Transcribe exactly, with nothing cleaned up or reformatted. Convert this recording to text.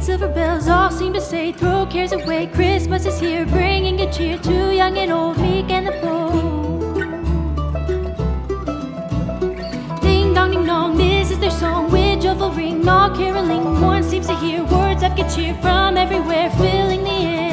silver bells all seem to say, throw cares away, Christmas is here, bringing good cheer to young and old, meek and the bold. Ding dong ding dong, this is their song, with joyful ring, all caroling. One seems to hear words of good cheer from everywhere, filling the air.